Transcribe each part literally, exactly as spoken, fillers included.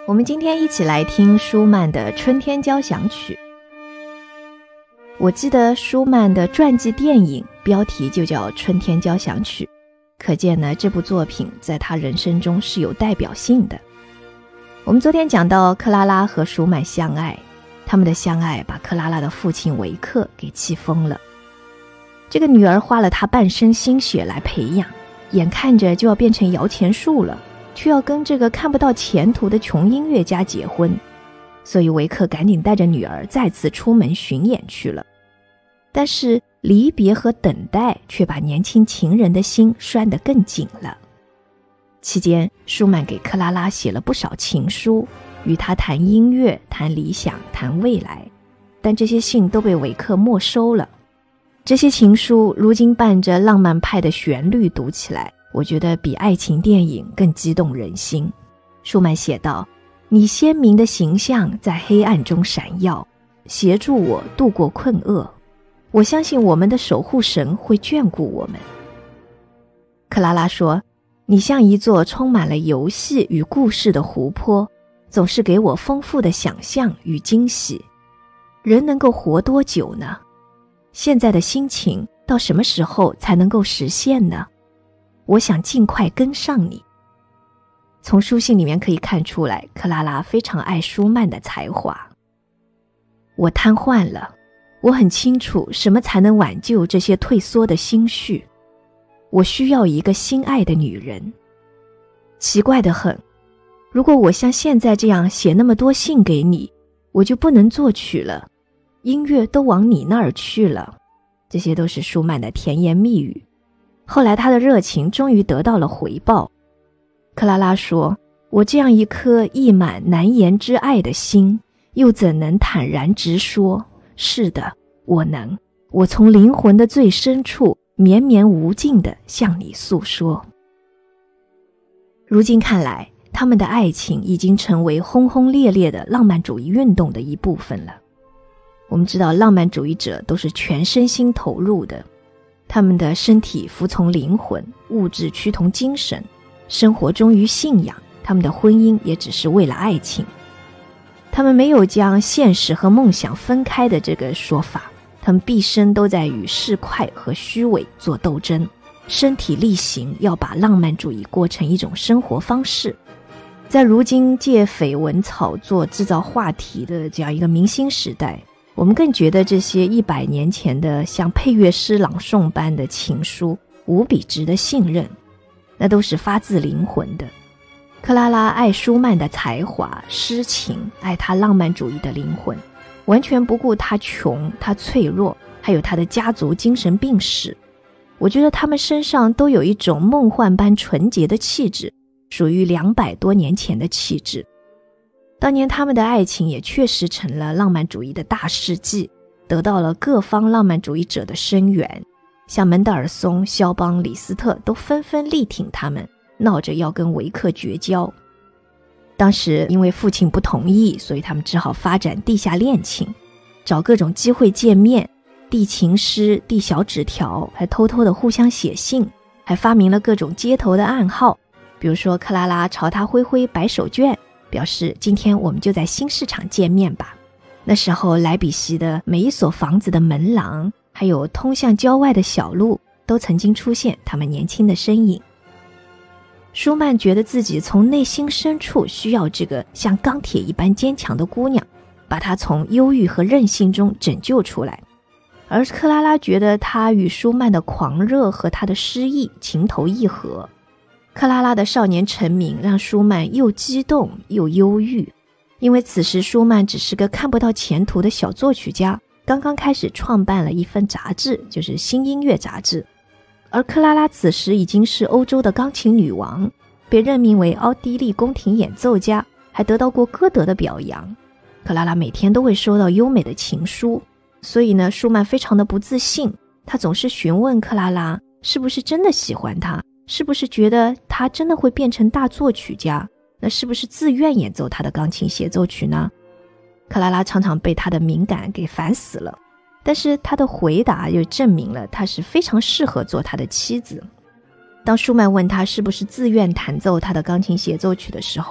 我们今天一起来听舒曼的《春天交响曲》。我记得舒曼的传记电影标题就叫《春天交响曲》，可见呢，这部作品在他人生中是有代表性的。我们昨天讲到克拉拉和舒曼相爱，他们的相爱把克拉拉的父亲维克给气疯了。这个女儿花了他半生心血来培养，眼看着就要变成摇钱树了，却要跟这个看不到前途的穷音乐家结婚，所以维克赶紧带着女儿再次出门巡演去了。但是离别和等待却把年轻情人的心拴得更紧了。期间，舒曼给克拉拉写了不少情书，与她谈音乐、谈理想、谈未来，但这些信都被维克没收了。这些情书如今伴着浪漫派的旋律读起来，我觉得比爱情电影更激动人心。舒曼写道：你鲜明的形象在黑暗中闪耀，协助我度过困厄，我相信我们的守护神会眷顾我们。克拉拉说，你像一座充满了游戏与故事的湖泊，总是给我丰富的想象与惊喜。人能够活多久呢？现在的心情到什么时候才能够实现呢？我想尽快跟上你。从书信里面可以看出来，克拉拉非常爱舒曼的才华。我瘫痪了，我很清楚什么才能挽救这些退缩的心绪。我需要一个心爱的女人。奇怪得很，如果我像现在这样写那么多信给你，我就不能作曲了，音乐都往你那儿去了。这些都是舒曼的甜言蜜语。后来他的热情终于得到了回报。克拉拉说，我这样一颗溢满难言之爱的心，又怎能坦然直说？是的，我能，我从灵魂的最深处绵绵无尽地向你诉说。如今看来，他们的爱情已经成为轰轰烈烈的浪漫主义运动的一部分了。我们知道浪漫主义者都是全身心投入的，他们的身体服从灵魂，物质趋同精神，生活忠于信仰，他们的婚姻也只是为了爱情。他们没有将现实和梦想分开的这个说法，他们毕生都在与市侩和虚伪做斗争，身体力行要把浪漫主义过成一种生活方式。在如今借绯闻炒作制造话题的这样一个明星时代，我们更觉得这些一百年前的像配乐诗朗诵般的情书无比值得信任，那都是发自灵魂的。克拉拉爱舒曼的才华、诗情，爱他浪漫主义的灵魂，完全不顾他穷、他脆弱，还有他的家族精神病史。我觉得他们身上都有一种梦幻般纯洁的气质，属于两百多年前的气质。当年他们的爱情也确实成了浪漫主义的大事迹，得到了各方浪漫主义者的声援，像门德尔松、肖邦、李斯特都纷纷力挺他们，闹着要跟维克绝交。当时因为父亲不同意，所以他们只好发展地下恋情，找各种机会见面，递情诗、递小纸条，还偷偷的互相写信，还发明了各种街头的暗号，比如说克拉拉朝他挥挥白手绢，表示今天我们就在新市场见面吧。那时候莱比锡的每一所房子的门廊，还有通向郊外的小路，都曾经出现他们年轻的身影。舒曼觉得自己从内心深处需要这个像钢铁一般坚强的姑娘，把她从忧郁和任性中拯救出来。而克拉拉觉得她与舒曼的狂热和他的诗意情投意合。克拉拉的少年成名让舒曼又激动又忧郁，因为此时舒曼只是个看不到前途的小作曲家，刚刚开始创办了一份杂志，就是新音乐杂志。而克拉拉此时已经是欧洲的钢琴女王，被任命为奥地利宫廷演奏家，还得到过歌德的表扬。克拉拉每天都会收到优美的情书，所以呢，舒曼非常的不自信，他总是询问克拉拉是不是真的喜欢他，是不是觉得他真的会变成大作曲家，那是不是自愿演奏他的钢琴协奏曲呢？克拉拉常常被他的敏感给烦死了，但是他的回答又证明了他是非常适合做他的妻子。当舒曼问他是不是自愿弹奏他的钢琴协奏曲的时候，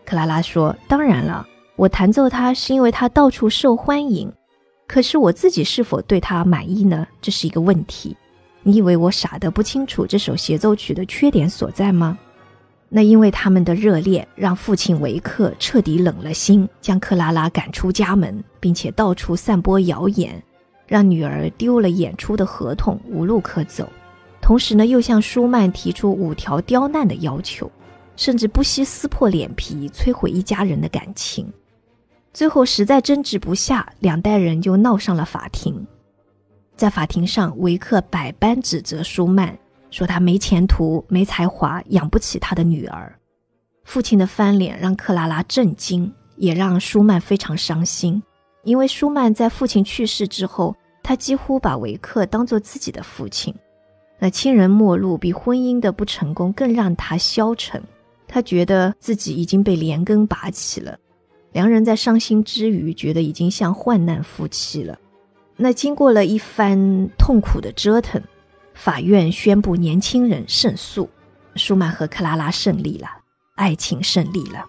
克拉拉说，当然了，我弹奏它是因为它到处受欢迎，可是我自己是否对它满意呢？这是一个问题。你以为我傻得不清楚这首协奏曲的缺点所在吗？那因为他们的热恋，让父亲维克彻底冷了心，将克拉拉赶出家门，并且到处散播谣言，让女儿丢了演出的合同，无路可走。同时呢，又向舒曼提出五条刁难的要求，甚至不惜撕破脸皮，摧毁一家人的感情。最后实在争执不下，两代人就闹上了法庭。在法庭上，维克百般指责舒曼，说他没前途、没才华，养不起他的女儿。父亲的翻脸让克拉拉震惊，也让舒曼非常伤心，因为舒曼在父亲去世之后，他几乎把维克当作自己的父亲。那亲人陌路比婚姻的不成功更让他消沉，他觉得自己已经被连根拔起了。两人在伤心之余，觉得已经像患难夫妻了。那经过了一番痛苦的折腾，法院宣布年轻人胜诉，舒曼和克拉拉胜利了，爱情胜利了。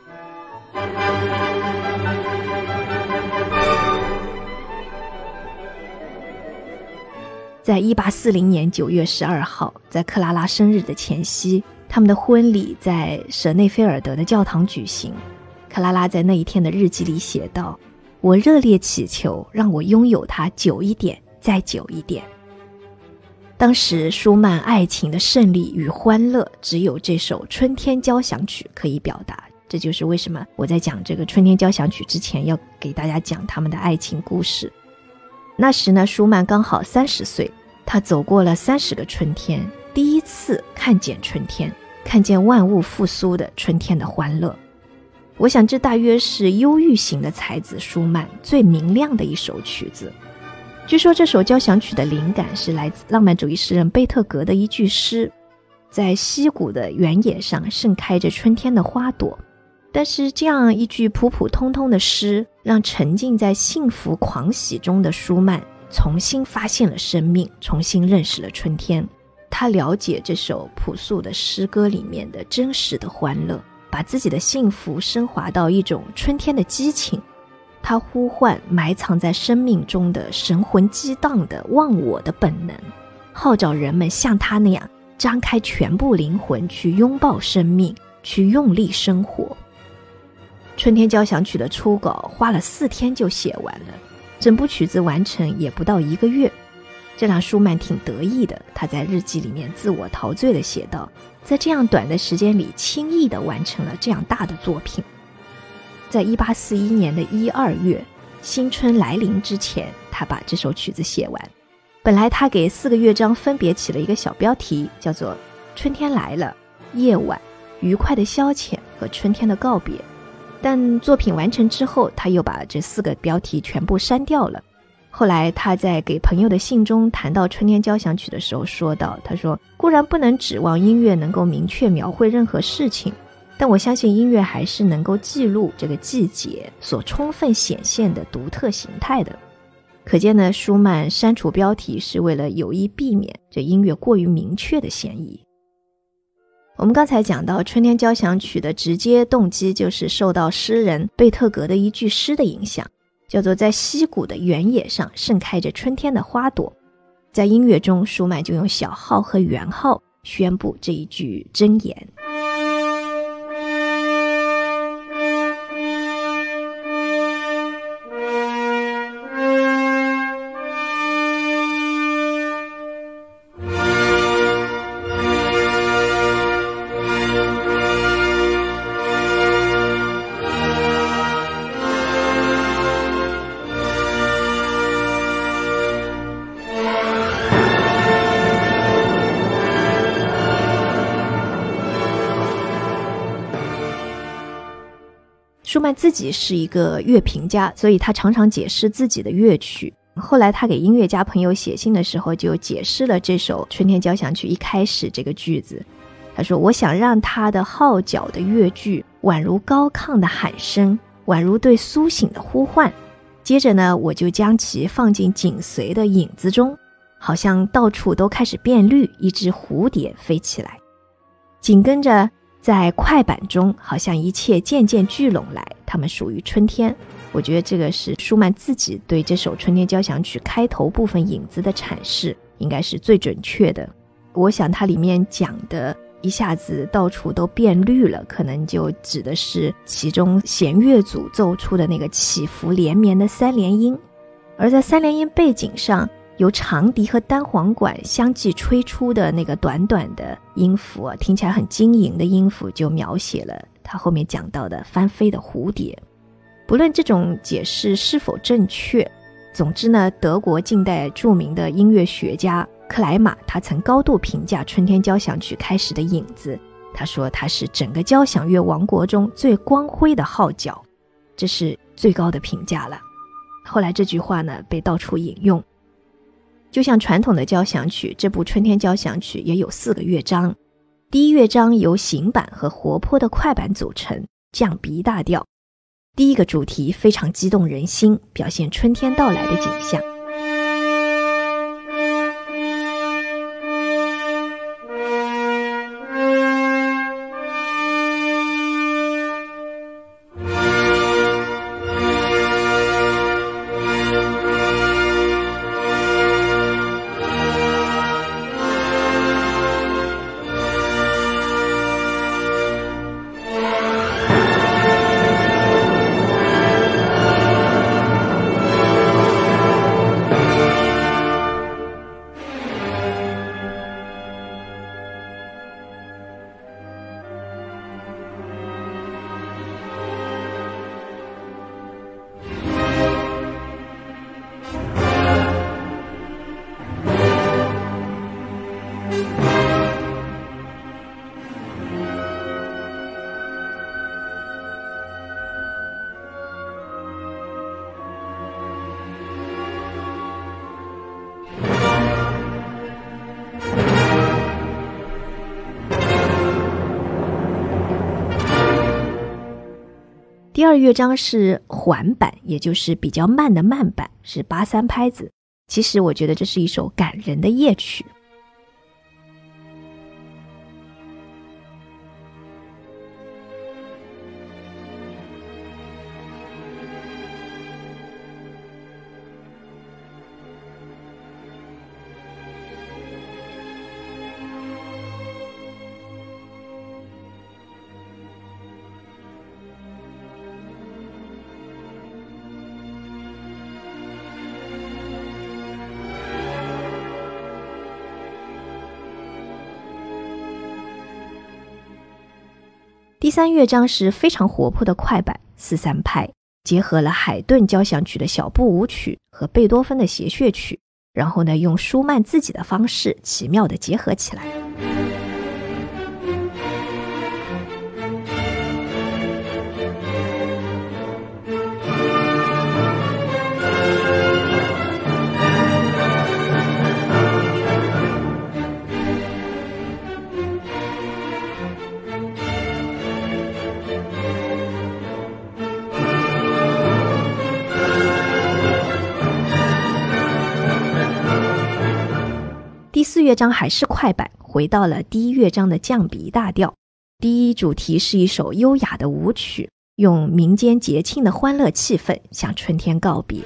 在一八四零年九月十二号，在克拉拉生日的前夕，他们的婚礼在舍内菲尔德的教堂举行。克拉拉在那一天的日记里写道，我热烈祈求让我拥有它久一点，再久一点。当时舒曼爱情的胜利与欢乐只有这首春天交响曲可以表达，这就是为什么我在讲这个春天交响曲之前要给大家讲他们的爱情故事。那时呢，舒曼刚好三十岁，他走过了三十个春天，第一次看见春天，看见万物复苏的春天的欢乐。我想这大约是忧郁型的才子舒曼最明亮的一首曲子。据说这首交响曲的灵感是来自浪漫主义诗人贝特格的一句诗，在溪谷的原野上盛开着春天的花朵。但是这样一句普普通通的诗，让沉浸在幸福狂喜中的舒曼重新发现了生命，重新认识了春天。他了解这首朴素的诗歌里面的真实的欢乐，把自己的幸福升华到一种春天的激情。他呼唤埋藏在生命中的神魂激荡的忘我的本能，号召人们像他那样张开全部灵魂去拥抱生命，去用力生活。春天交响曲的初稿花了四天就写完了，整部曲子完成也不到一个月，这让舒曼挺得意的。他在日记里面自我陶醉地写道，在这样短的时间里轻易地完成了这样大的作品。在一八四一年的一二月，新春来临之前，他把这首曲子写完。本来他给四个乐章分别起了一个小标题，叫做春天来了、夜晚、愉快的消遣和春天的告别。但作品完成之后，他又把这四个标题全部删掉了。后来他在给朋友的信中谈到春天交响曲的时候说道，他说，固然不能指望音乐能够明确描绘任何事情，但我相信音乐还是能够记录这个季节所充分显现的独特形态的。可见呢，舒曼删除标题是为了有意避免这音乐过于明确的嫌疑。我们刚才讲到春天交响曲的直接动机就是受到诗人贝特格的一句诗的影响，叫做在溪谷的原野上盛开着春天的花朵。在音乐中，舒曼就用小号和圆号宣布这一句箴言。舒曼自己是一个乐评家，所以他常常解释自己的乐曲。后来他给音乐家朋友写信的时候，就解释了这首春天交响曲一开始这个句子。他说，我想让他的号角的乐句宛如高亢的喊声，宛如对苏醒的呼唤。接着呢，我就将其放进紧随的影子中，好像到处都开始变绿，一只蝴蝶飞起来。紧跟着在快板中好像一切渐渐聚拢来，它们属于春天。我觉得这个是舒曼自己对这首春天交响曲开头部分影子的阐释，应该是最准确的。我想它里面讲的一下子到处都变绿了，可能就指的是其中弦乐组奏出的那个起伏连绵的三连音。而在三连音背景上，由长笛和单簧管相继吹出的那个短短的音符啊，听起来很晶莹的音符，就描写了他后面讲到的翻飞的蝴蝶。不论这种解释是否正确，总之呢，德国近代著名的音乐学家克莱马，他曾高度评价春天交响曲开始的影子，他说它是整个交响乐王国中最光辉的号角，这是最高的评价了。后来这句话呢被到处引用。就像传统的交响曲，这部春天交响曲也有四个乐章。第一乐章由行板和活泼的快板组成，降 B 大调。第一个主题非常激动人心，表现春天到来的景象。第二乐章是缓板，也就是比较慢的慢板，是八三拍子。其实我觉得这是一首感人的夜曲。第三乐章是非常活泼的快板，四三拍，结合了海顿交响曲的小步舞曲和贝多芬的谐谑曲，然后呢，用舒曼自己的方式奇妙地结合起来。第四乐章还是快板，回到了第一乐章的降 B 大调。第一主题是一首优雅的舞曲，用民间节庆的欢乐气氛向春天告别。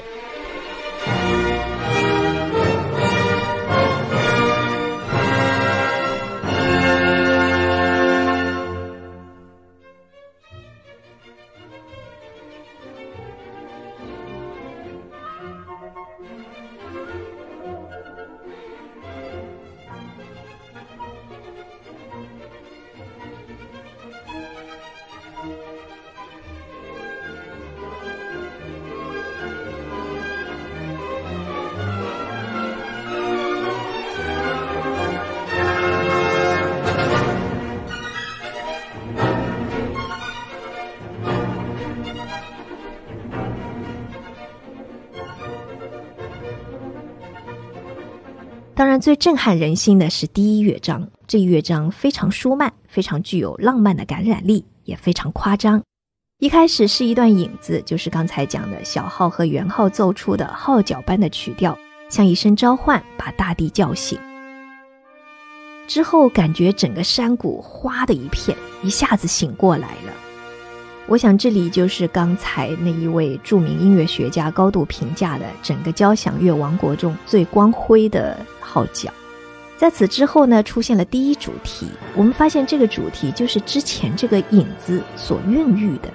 当然最震撼人心的是第一乐章，这一乐章非常舒曼，非常具有浪漫的感染力，也非常夸张。一开始是一段影子，就是刚才讲的小号和圆号奏出的号角般的曲调，像一声召唤，把大地叫醒。 之后感觉整个山谷哗的一片，一下子醒过来了。我想这里就是刚才那一位著名音乐学家高度评价的整个交响乐王国中最光辉的号角。在此之后呢，出现了第一主题，我们发现这个主题就是之前这个影子所孕育的。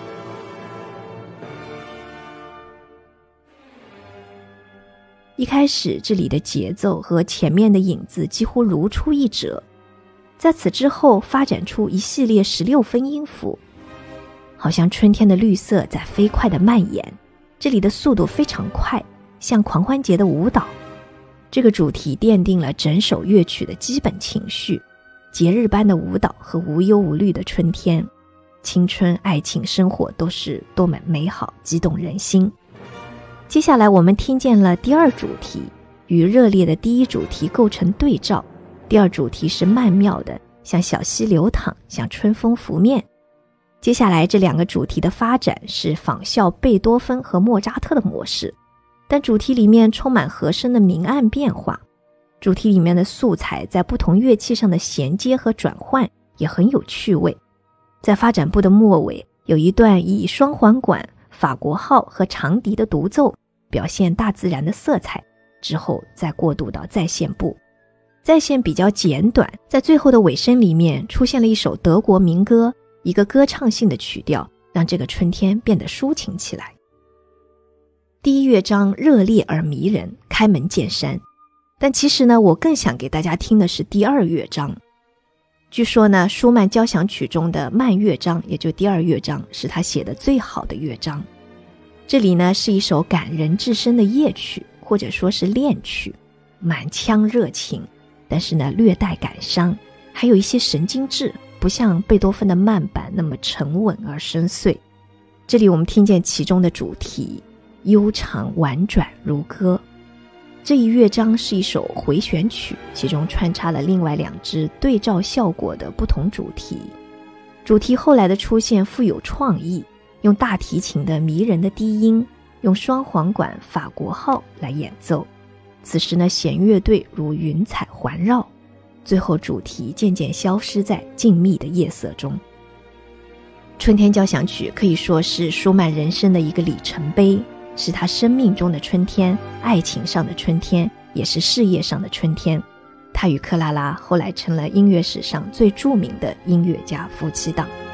一开始这里的节奏和前面的影子几乎如出一辙，在此之后发展出一系列十六分音符，好像春天的绿色在飞快地蔓延，这里的速度非常快，像狂欢节的舞蹈。这个主题奠定了整首乐曲的基本情绪，节日般的舞蹈和无忧无虑的春天，青春、爱情、生活都是多么美好，激动人心。接下来我们听见了第二主题，与热烈的第一主题构成对照。第二主题是曼妙的，像小溪流淌，像春风拂面。接下来这两个主题的发展是仿效贝多芬和莫扎特的模式，但主题里面充满和声的明暗变化，主题里面的素材在不同乐器上的衔接和转换也很有趣味。在发展部的末尾，有一段以双簧管、法国号和长笛的独奏表现大自然的色彩，之后再过渡到再现部。再现比较简短，在最后的尾声里面出现了一首德国民歌，一个歌唱性的曲调，让这个春天变得抒情起来。第一乐章热烈而迷人，开门见山。但其实呢，我更想给大家听的是第二乐章。据说呢，舒曼交响曲中的慢乐章，也就第二乐章，是他写的最好的乐章。这里呢是一首感人至深的夜曲，或者说是恋曲，满腔热情，但是呢略带感伤，还有一些神经质，不像贝多芬的慢板那么沉稳而深邃。这里我们听见其中的主题悠长婉转如歌。这一乐章是一首回旋曲，其中穿插了另外两支对照效果的不同主题。主题后来的出现富有创意，用大提琴的迷人的低音，用双簧管法国号来演奏。此时呢，弦乐队如云彩环绕，最后主题渐渐消失在静谧的夜色中。春天交响曲可以说是舒曼人生的一个里程碑，是他生命中的春天，爱情上的春天，也是事业上的春天。他与克拉拉后来成了音乐史上最著名的音乐家夫妻档。